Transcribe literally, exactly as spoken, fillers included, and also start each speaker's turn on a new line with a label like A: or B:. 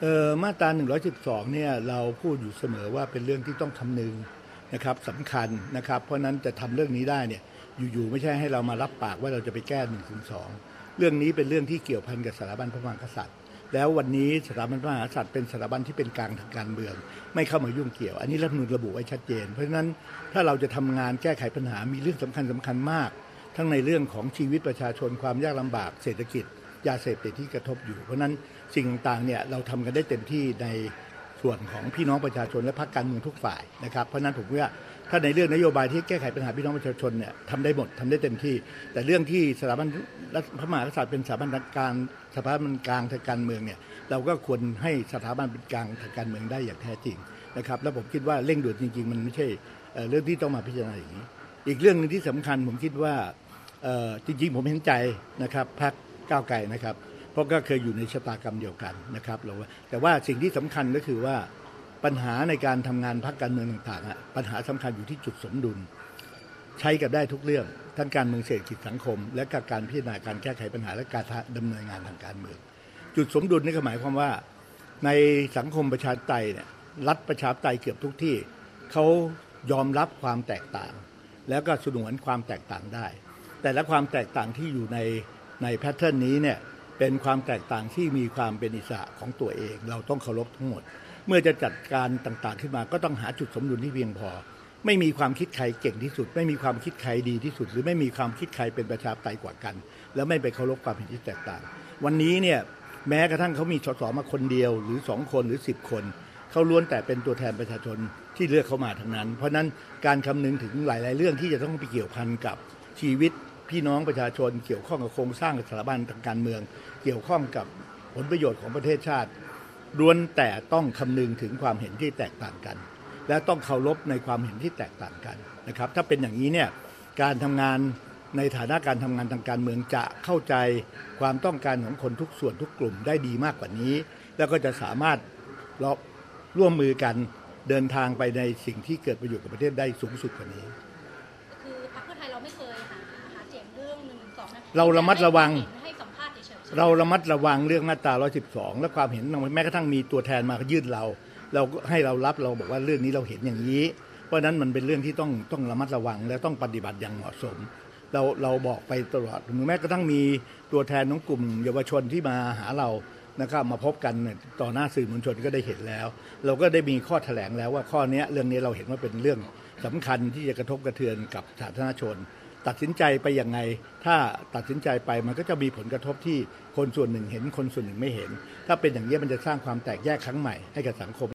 A: เอ่อมาตราหนึ่งร้อยสิบสองเนี่ยเราพูดอยู่เสมอว่าเป็นเรื่องที่ต้องคำนึงนะครับสำคัญนะครับเพราะนั้นจะทำเรื่องนี้ได้เนี่ยอยู่ๆไม่ใช่ให้เรามารับปากว่าเราจะไปแก้หนึ่งถึงสองเรื่องนี้เป็นเรื่องที่เกี่ยวพันกับสถาบันพระมหากษัตริย์แล้ววันนี้สถาบันพระมหากษัตริย์เป็นสถาบันที่เป็นกลางทางการเมืองไม่เข้ามายุ่งเกี่ยวอันนี้รัฐธรรมนูญระบุไว้ชัดเจนเพราะฉะนั้นถ้าเราจะทำงานแก้ไขปัญหามีเรื่องสำคัญสำคัญมากทั้งในเรื่องของชีวิตประชาชนความยากลำบากเศรษฐกิจยาเสพติดที่กระทบอยู่เพราะนั้นสิ่งต่างๆเนี่ยเราทำกันได้เต็มที่ในส่วนของพี่น้องประชาชนและพรรคการเมืองทุกฝ่ายนะครับเพราะนั้นผมว่าถ้าในเรื่องนโยบายที่แก้ไขปัญหาพี่น้องประชาชนเนี่ยทำได้หมดทำได้เต็มที่แต่เรื่องที่สถาบันพระมหากษัตริย์เป็นสถาบันกลางสถาบันกลางทางการเมืองเนี่ยเราก็ควรให้สถาบันเป็นกลางทางการเมืองได้อย่างแท้จริงนะครับแล้วผมคิดว่าเร่งด่วนจริงๆมันไม่ใช่เรื่องที่ต้องมาพิจารณาอย่างนี้อีกเรื่องนึงที่สำคัญผมคิดว่าจริงๆผมเห็นใจนะครับพรรคก้าวไกลนะครับเพราะก็เคยอยู่ในชะตากรรมเดียวกันนะครับเราแต่ว่าสิ่งที่สำคัญก็คือว่าปัญหาในการทำงานพรรคการเมืองต่างๆปัญหาสำคัญอยู่ที่จุดสมดุลใช้กันได้ทุกเรื่องทั้งการเมืองเศรษฐกิจสังคมและการพิจารณาการแก้ไขปัญหาและการดำเนินงานทางการเมืองจุดสมดุลนี่ก็หมายความว่าในสังคมประชาธิปไตยเนี่ยรัฐประชาธิปไตยเกือบทุกที่เขายอมรับความแตกต่างแล้วก็สนวนความแตกต่างได้แต่และความแตกต่างที่อยู่ในในแพทเทิร์นนี้เนี่ยเป็นความแตกต่างที่มีความเป็นอิสระของตัวเองเราต้องเคารพทั้งหมดเมื่อจะจัดการต่างๆขึ้นมาก็ต้องหาจุดสมดุลที่เพียงพอไม่มีความคิดใครเก่งที่สุดไม่มีความคิดใครดีที่สุดหรือไม่มีความคิดใครเป็นประชาธิปไตยกว่ากันแล้วไม่ไปเคารพความเห็นที่แตกต่างวันนี้เนี่ยแม้กระทั่งเขามีสสมาคนเดียวหรือสองคนหรือสิบคนเขาล้วนแต่เป็นตัวแทนประชาชนที่เลือกเขามาทั้งนั้นเพราะนั้นการคำนึงถึงหลายๆเรื่องที่จะต้องไปเกี่ยวพันกับชีวิตพี่น้องประชาชนเกี่ยวข้องกับโครงสร้างสถาบันทางการเมืองเกี่ยวข้องกับผลประโยชน์ของประเทศชาติล้วนแต่ต้องคำนึงถึงความเห็นที่แตกต่างกันและต้องเคารพในความเห็นที่แตกต่างกันนะครับถ้าเป็นอย่างนี้เนี่ยการทำงานในฐานะการทำงานทางการเมืองจะเข้าใจความต้องการของคนทุกส่วนทุกกลุ่มได้ดีมากกว่านี้แล้วก็จะสามารถร่วมมือกันเดินทางไปในสิ่งที่เกิดประโยชน์กับประเทศได้สูงสุดกว่านี้
B: คือพรรคเพื่อไทยเราไม่เคยหาหาเสียงเรื่องหนึ่งสองนะ
A: เราระมัดระวัง
B: ให้สัมภาษณ์เฉยๆ
A: เราระมัดระวังเรื่องมาตราหนึ่งร้อยสิบสองและความเห็นแม้กระทั่งมีตัวแทนมายื่นเราเราให้เรารับเราบอกว่าเรื่องนี้เราเห็นอย่างนี้เพราะนั้นมันเป็นเรื่องที่ต้องต้องระมัดระวังและต้องปฏิบัติอย่างเหมาะสมเราเราบอกไปตลอดแม้กระทั่งมีตัวแทนของกลุ่มเยาวชนที่มาหาเรานะครับมาพบกันต่อหน้าสื่อมวลชนก็ได้เห็นแล้วเราก็ได้มีข้อแถลงแล้วว่าข้อนี้เรื่องนี้เราเห็นว่าเป็นเรื่องสำคัญที่จะกระทบกระเทือนกับสาธารณชนตัดสินใจไปยังไงถ้าตัดสินใจไปมันก็จะมีผลกระทบที่คนส่วนหนึ่งเห็นคนส่วนหนึ่งไม่เห็นถ้าเป็นอย่างนี้มันจะสร้างความแตกแยกครั้งใหม่ให้กับสังคม